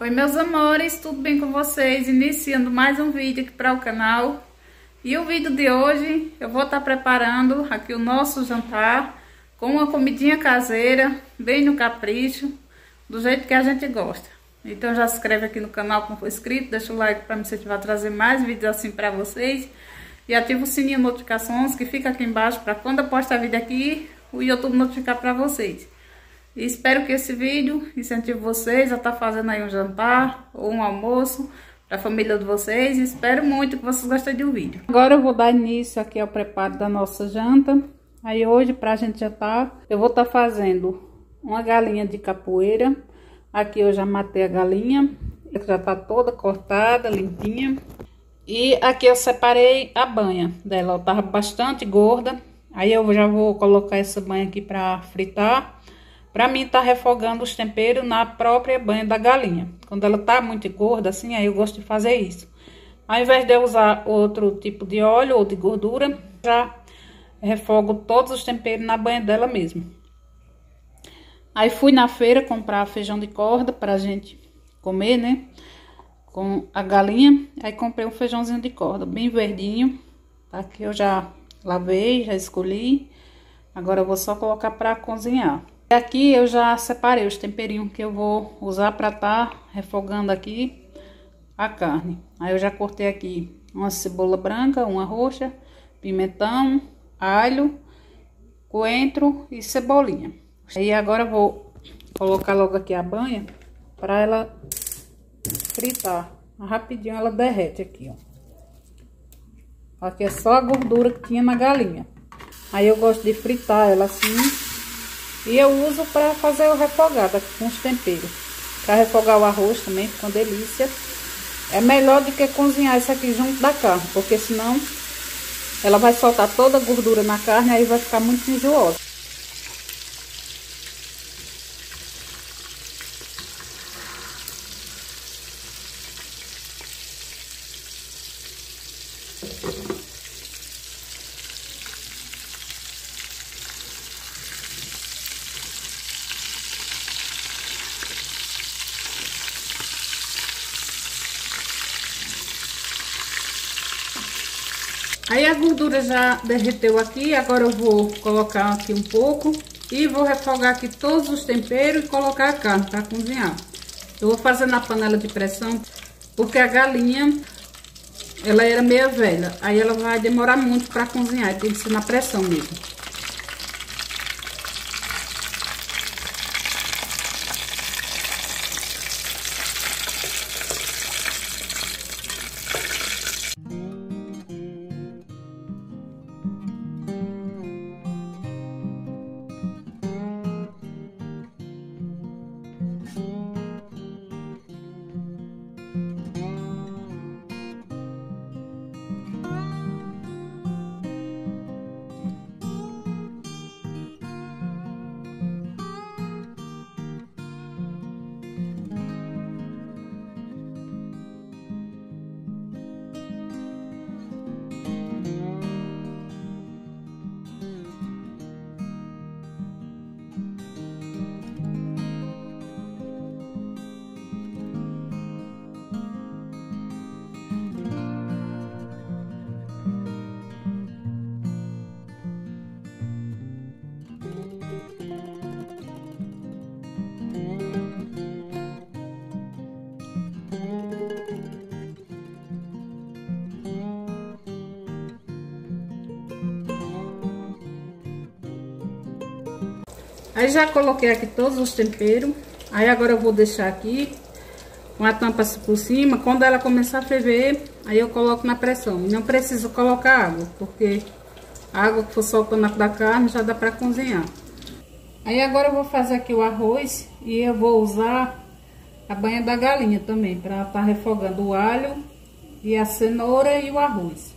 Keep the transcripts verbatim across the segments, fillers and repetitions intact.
Oi, meus amores, tudo bem com vocês? Iniciando mais um vídeo aqui para o canal. E o vídeo de hoje eu vou estar preparando aqui o nosso jantar com uma comidinha caseira, bem no capricho, do jeito que a gente gosta. Então já se inscreve aqui no canal como for inscrito, deixa o like para me incentivar a trazer mais vídeos assim para vocês. E ativa o sininho de notificações que fica aqui embaixo para quando eu postar vídeo aqui, o YouTube notificar para vocês. E espero que esse vídeo incentive vocês a estar fazendo aí um jantar ou um almoço para a família de vocês. E espero muito que vocês gostem do vídeo. Agora eu vou dar início aqui ao preparo da nossa janta. Aí hoje, para a gente jantar, eu vou estar fazendo uma galinha de capoeira. Aqui eu já matei a galinha, já está toda cortada, limpinha. E aqui eu separei a banha dela, ela estava bastante gorda. Aí eu já vou colocar essa banha aqui para fritar. Pra mim tá refogando os temperos na própria banha da galinha. Quando ela tá muito gorda assim, aí eu gosto de fazer isso. Ao invés de eu usar outro tipo de óleo ou de gordura, já refogo todos os temperos na banha dela mesmo. Aí fui na feira comprar feijão de corda pra gente comer, né? Com a galinha. Aí comprei um feijãozinho de corda, bem verdinho. Aqui eu já lavei, já escolhi. Agora eu vou só colocar pra cozinhar. Aqui eu já separei os temperinhos que eu vou usar para estar refogando aqui a carne. Aí eu já cortei aqui uma cebola branca, uma roxa, pimentão, alho, coentro e cebolinha. Aí agora eu vou colocar logo aqui a banha para ela fritar. Rapidinho ela derrete aqui, ó. Aqui é só a gordura que tinha na galinha. Aí eu gosto de fritar ela assim. E eu uso para fazer o refogado aqui com os temperos. Para refogar o arroz também, fica uma delícia. É melhor do que cozinhar isso aqui junto da carne, porque senão ela vai soltar toda a gordura na carne, aí vai ficar muito enjoosa. Aí a gordura já derreteu aqui, agora eu vou colocar aqui um pouco e vou refogar aqui todos os temperos e colocar a carne para cozinhar. Eu vou fazer na panela de pressão, porque a galinha, ela era meio velha, aí ela vai demorar muito para cozinhar, tem que ser na pressão mesmo. Aí já coloquei aqui todos os temperos. Aí agora eu vou deixar aqui com a tampa por cima. Quando ela começar a ferver, aí eu coloco na pressão. Não preciso colocar água, porque a água que for soltando da carne já dá para cozinhar. Aí agora eu vou fazer aqui o arroz e eu vou usar a banha da galinha também, para estar refogando o alho e a cenoura e o arroz.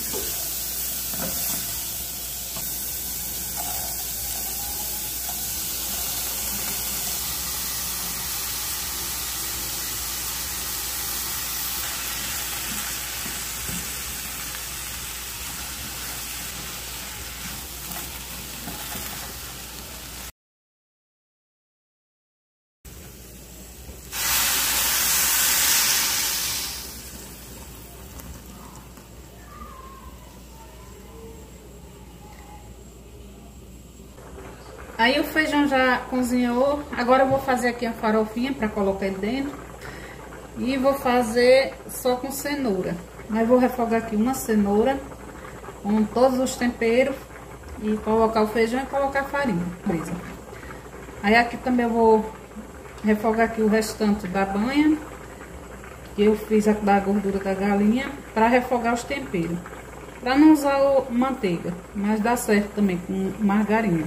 Aí o feijão já cozinhou, agora eu vou fazer aqui a farofinha para colocar ele dentro. E vou fazer só com cenoura. Mas vou refogar aqui uma cenoura com todos os temperos e colocar o feijão e colocar a farinha presa. Aí aqui também eu vou refogar aqui o restante da banha, que eu fiz a da gordura da galinha, para refogar os temperos. Para não usar o manteiga, mas dá certo também com margarina.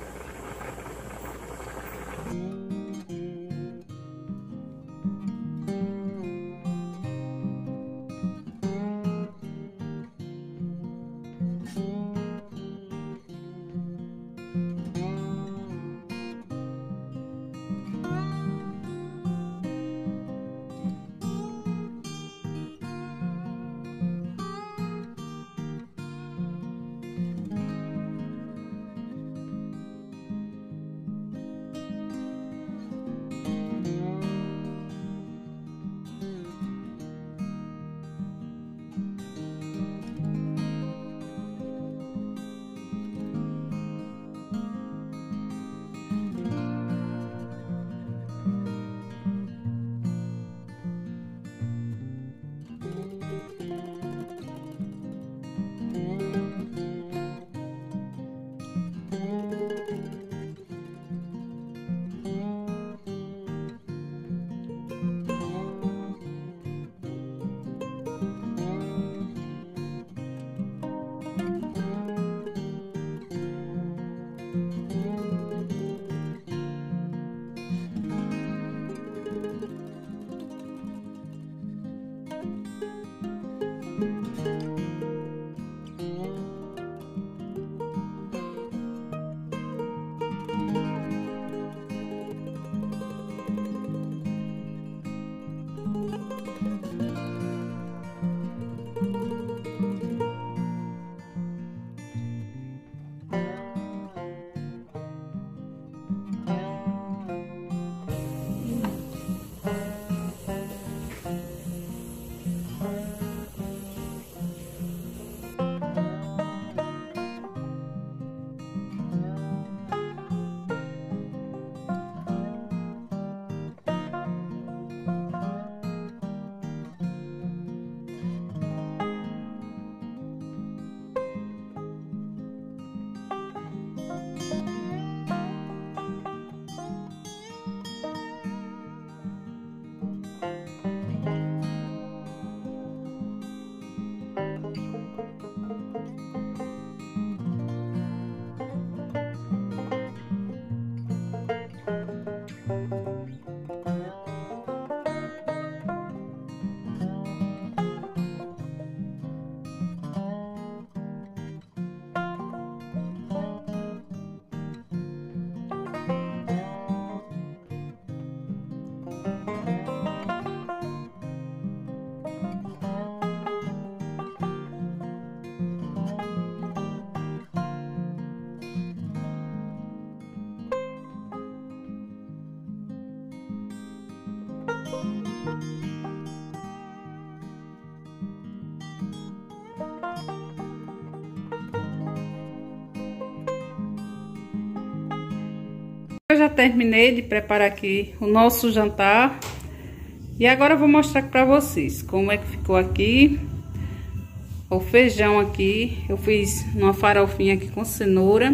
Eu já terminei de preparar aqui o nosso jantar. E agora eu vou mostrar para vocês como é que ficou aqui. O feijão aqui, eu fiz uma farofinha aqui com cenoura.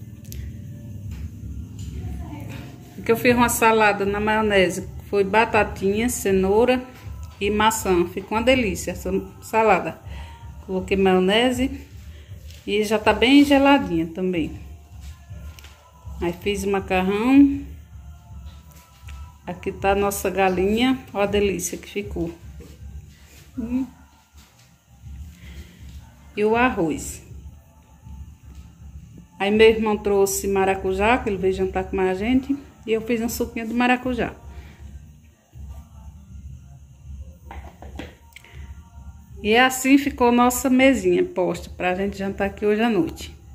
Aqui eu fiz uma salada na maionese, foi batatinha, cenoura e maçã. Ficou uma delícia essa salada. Coloquei maionese e já tá bem geladinha também. Aí fiz o macarrão. Aqui tá a nossa galinha. Olha a delícia que ficou. Hum. e o arroz. Aí meu irmão trouxe maracujá, que ele veio jantar com a gente, e eu fiz um suquinho de maracujá. E assim ficou nossa mesinha posta pra gente jantar aqui hoje à noite.